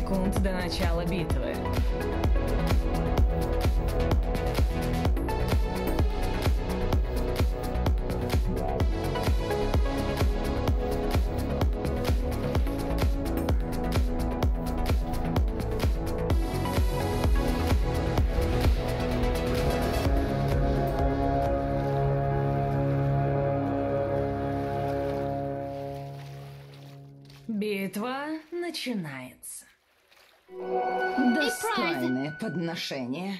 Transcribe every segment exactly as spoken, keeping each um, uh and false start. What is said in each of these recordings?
секунд до начала битвы. Битва начинается. Достойное подношение.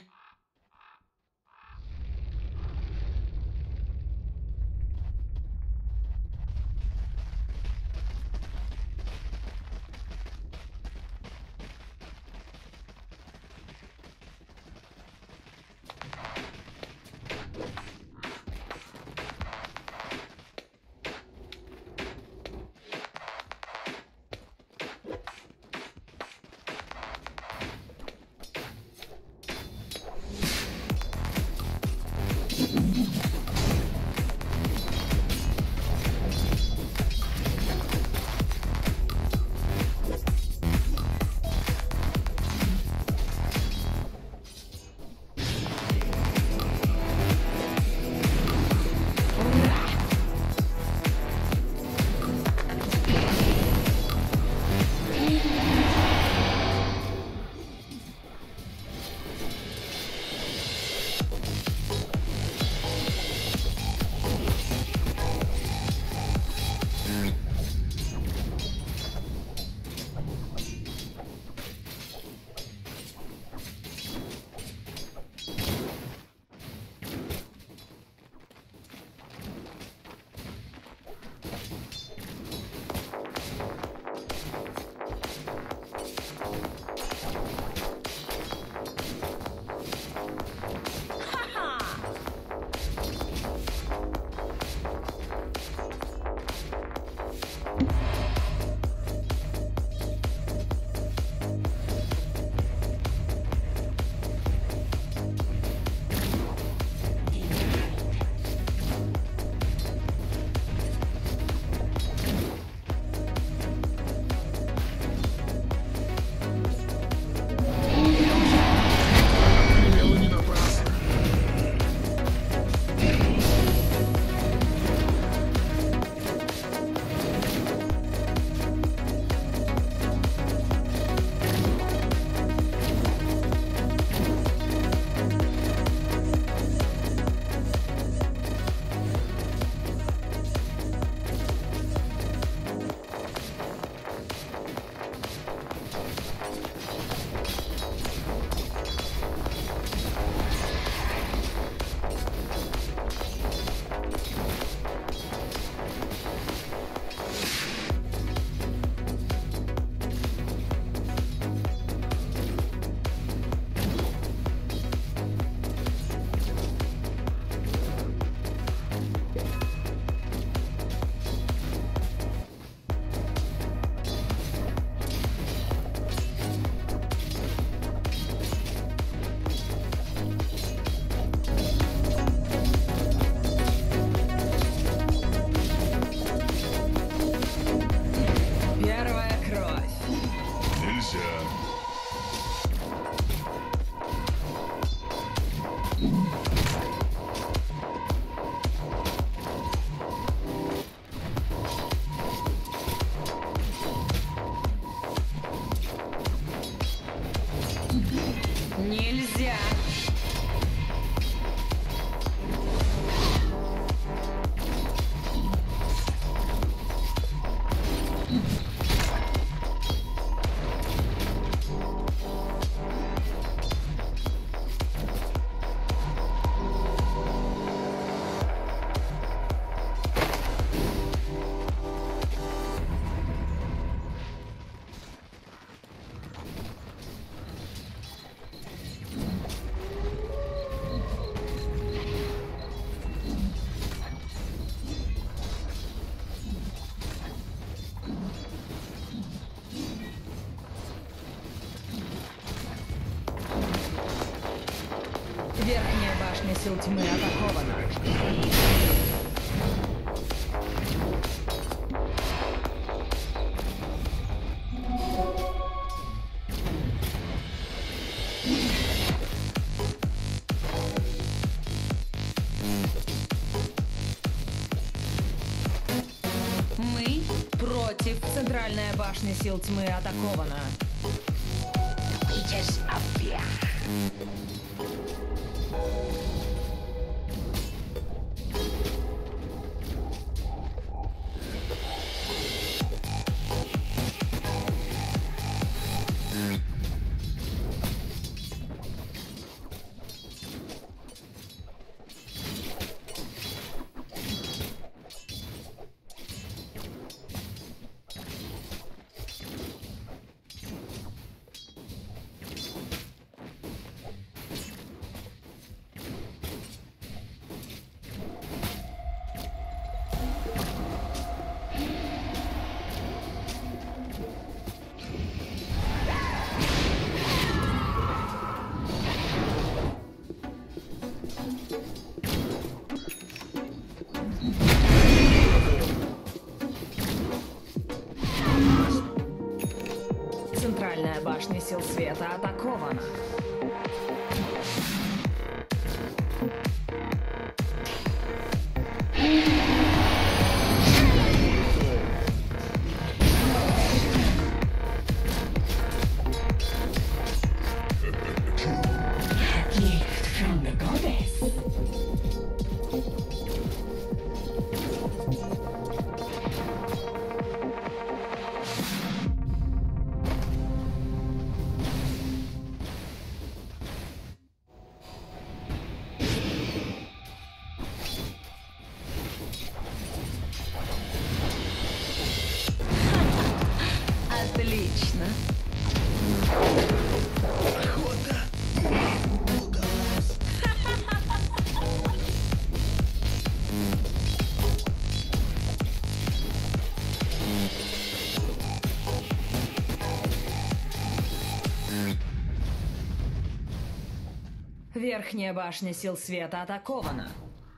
Нельзя! Верхняя башня сил тьмы атакована. Центральная башня сил тьмы атакована. Центральная башня сил света атакована. Отлично. Верхняя башня сил света атакована.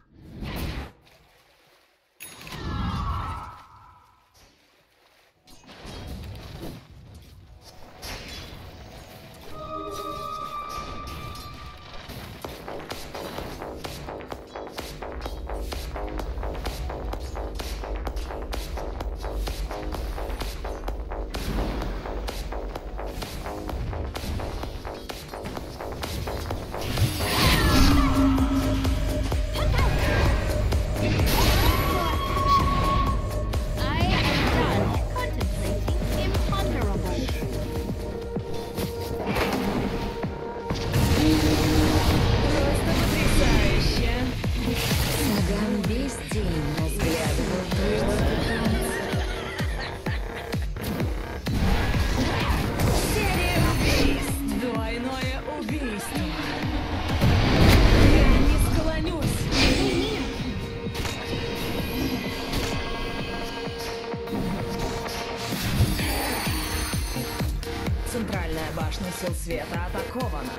Центральная башня сил света атакована.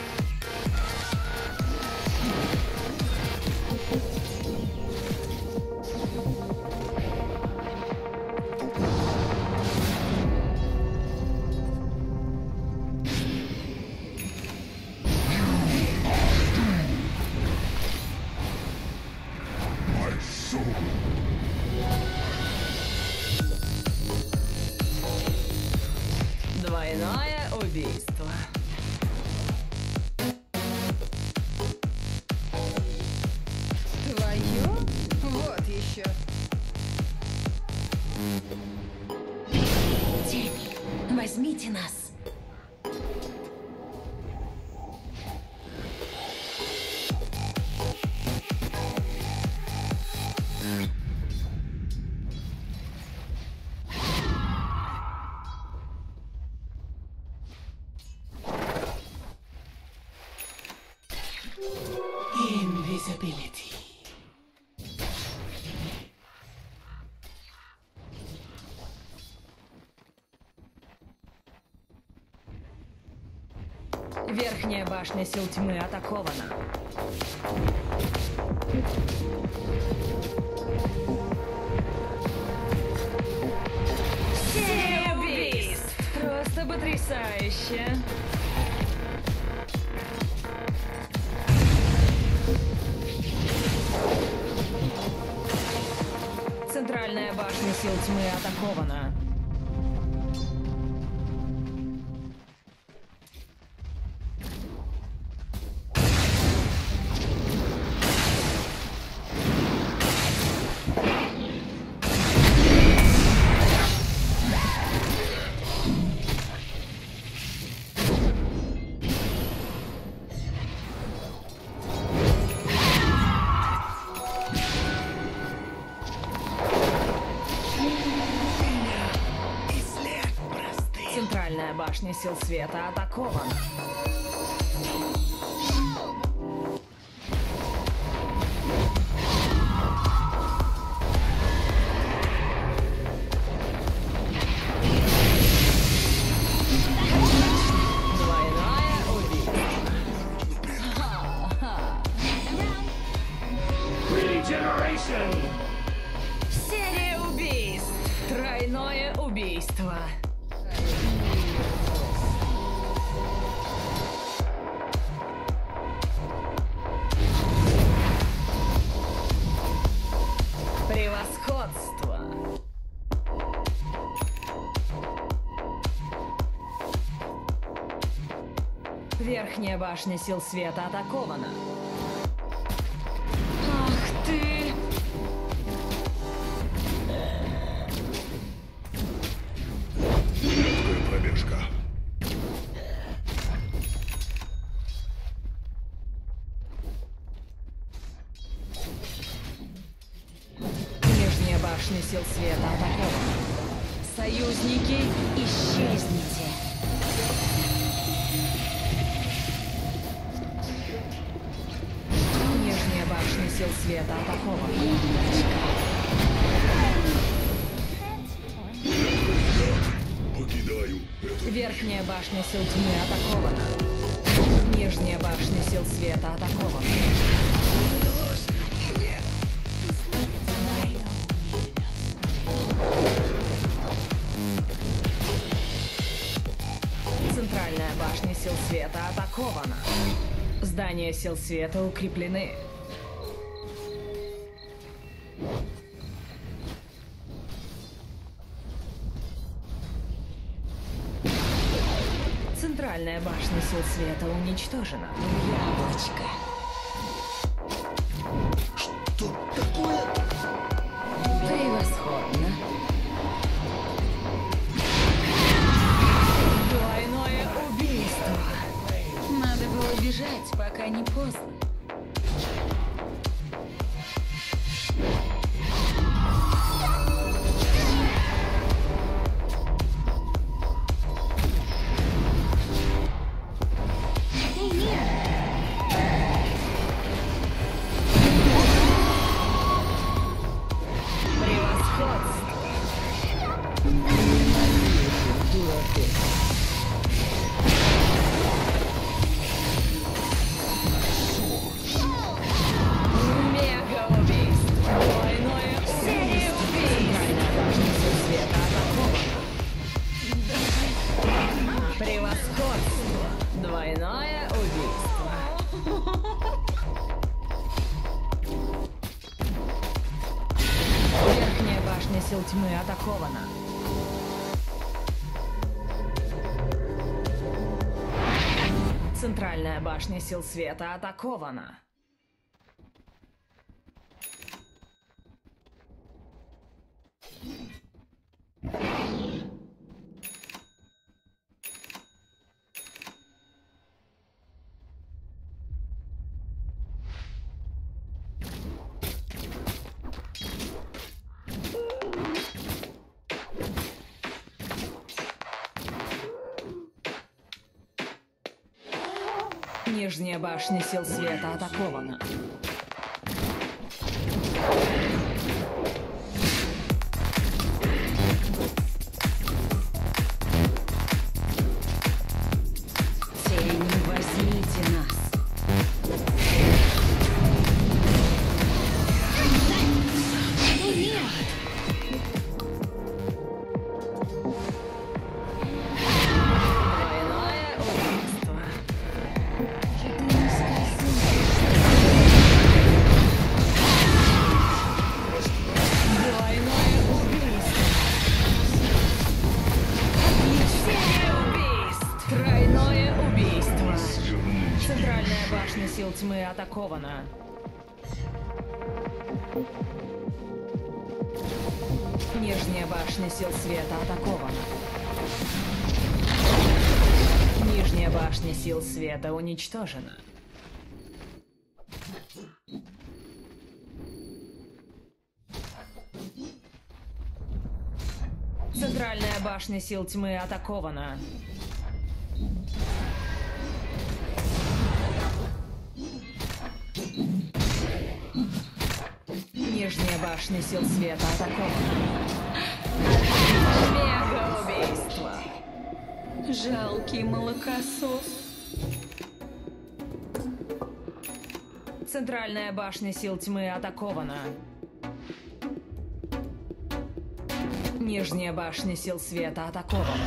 Двойное убийство. Твое? Вот еще. Тени, возьмите нас. Invisibility. Верхняя башня сил тьмы атакована. Серия убийств! Просто потрясающе! Центральная башня сил тьмы атакована. Центральная башня сил света атакована. Серия убийств. Тройное убийство. Превосходство. Верхняя башня сил света атакована. Ах ты! Легкая пробежка. Нижняя башня сил света атакована. Союзники, исчезните. Нижняя башня сил света атакована. Покидаю это. Верхняя башня сил тьмы атакована. Нижняя башня сил света атакована. Центральная башня сил света атакована. Здания сил света укреплены. Центральная башня сил света уничтожена. Яблочко. Что такое? Превосходно. Двойное убийство. Надо было бежать, пока не поздно. Превосходство. Двойное убийство. Верхняя башня сил тьмы атакована. Центральная башня сил света атакована. Нижняя башня сил света атакована. Тени, возьмите нас. Двойное убийство. Двойное убийство. Серия убийств. Тройное убийство. Центральная башня сил тьмы атакована. Нижняя башня сил света атакована. Нижняя башня сил света уничтожена. Центральная башня сил тьмы атакована. Нижняя башня сил света атакована. Мега-убийство. Жалкий молокосос. Центральная башня сил тьмы атакована. Нижняя башня сил света атакована.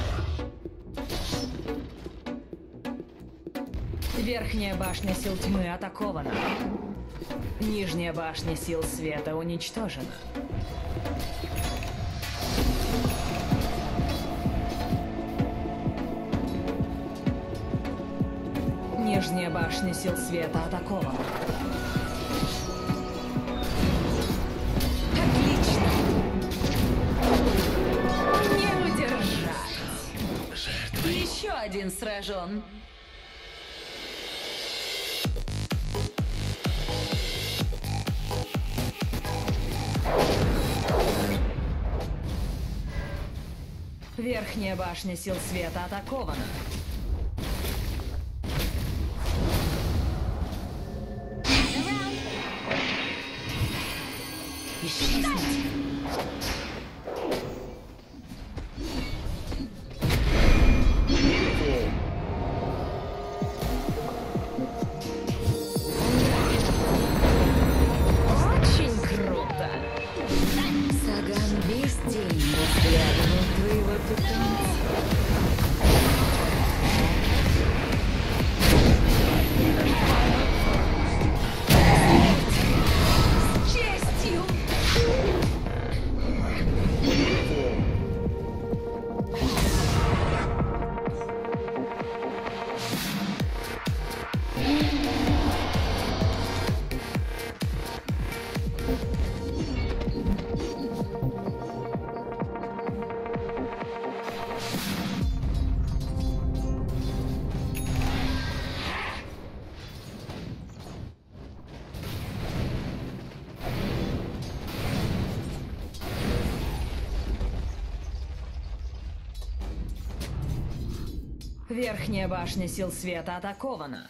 Верхняя башня сил тьмы атакована. Нижняя башня сил света уничтожена. Нижняя башня сил света атакована. Отлично. Не удержать. Еще один сражен. Верхняя башня сил света атакована. Исчезните. Очень круто. Саган весь день разглядывал твоего питомца. С честью! Верхняя башня сил света атакована.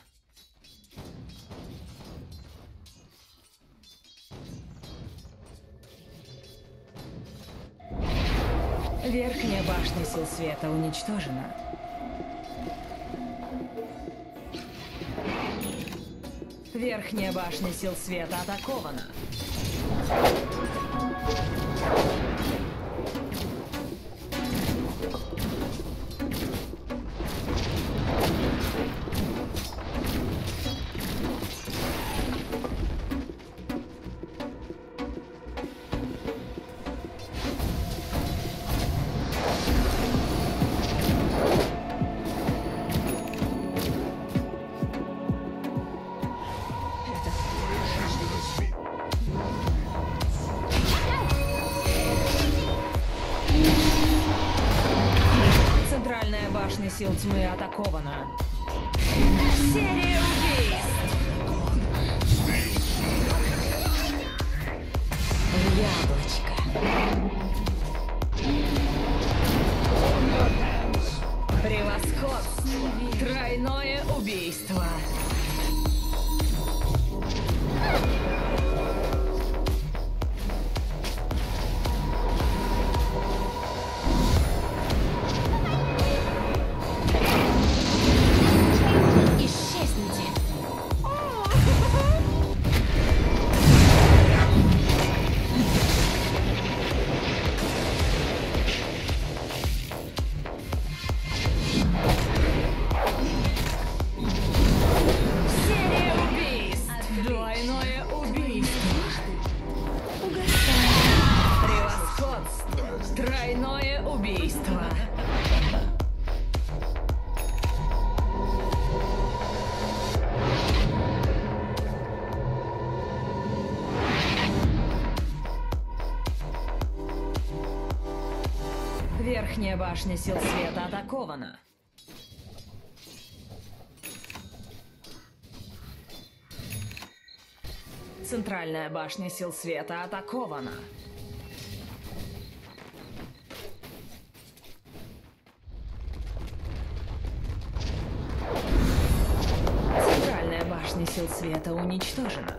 Верхняя башня сил света уничтожена. Верхняя башня сил света атакована. Центральная башня сил тьмы атакована. Серия убийств. В яблочко. Превосходство. Тройное убийство. Исчезните. Серия убийств. Двойное убийство. Превосходство. Тройное убийство. Верхняя башня сил света атакована. Центральная башня сил света атакована. башня сил света уничтожена.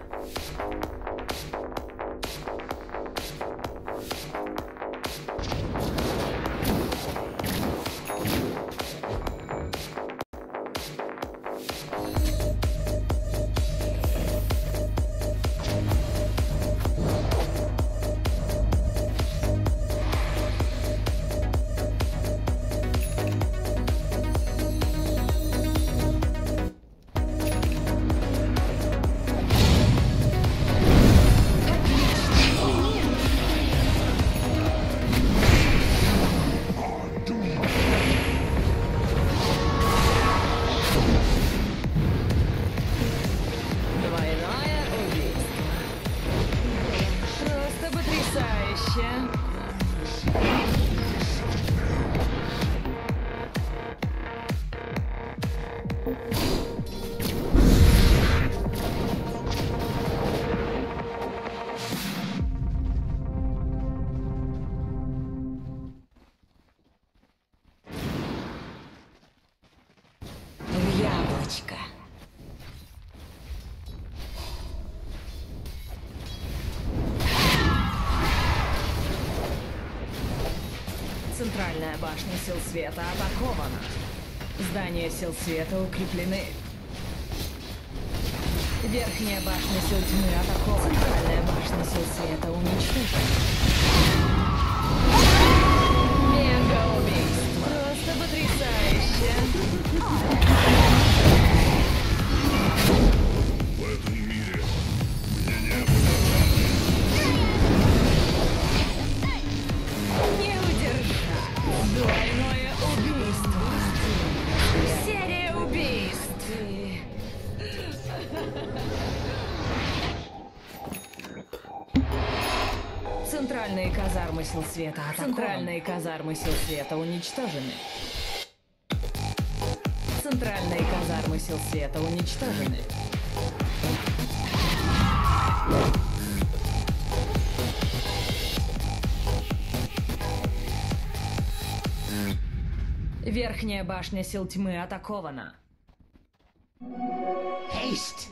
Яблочко. Центральная башня сил света атакована. Здания сил света укреплены. Верхняя башня сил тьмы атакована. Центральная башня сил света уничтожена. Мега-убийство. Просто потрясающе. В этом мире мне не было. Не удержать. Двойное убийство. Серия убийств. Центральные казармы сил света атакованы. Центральные казармы сил света уничтожены. Центральные казармы сил света уничтожены. Верхняя башня сил тьмы атакована. Haste.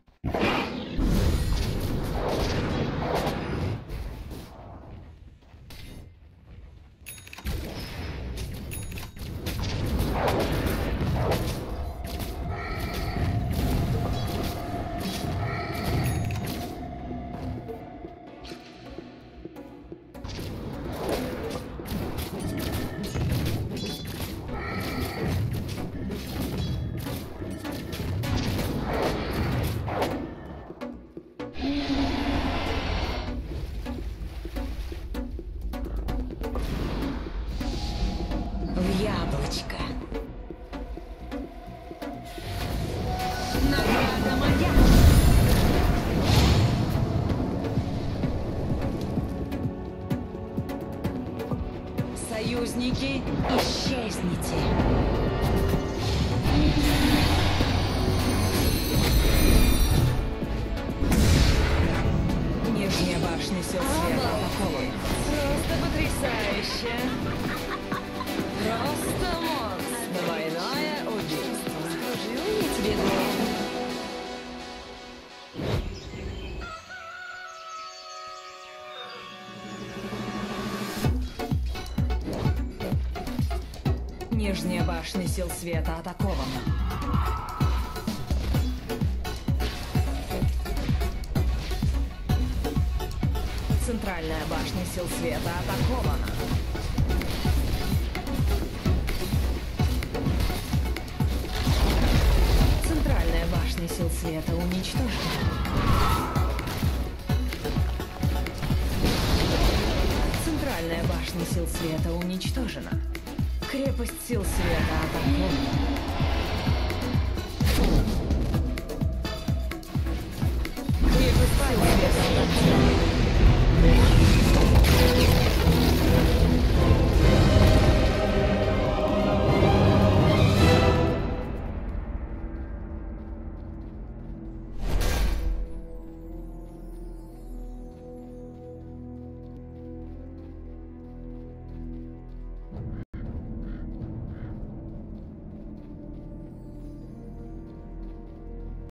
В яблочко. Награда моя. Союзники, Исчезните. нижняя башня сил света атакована. Просто потрясающе. Просто монстр. Двойное убийство. Служил я тебе долго. Нижняя башня сил света атакована. Центральная башня сил света атакована. Центральная башня сил света уничтожена. Центральная башня сил света уничтожена. Крепость сил света атакована.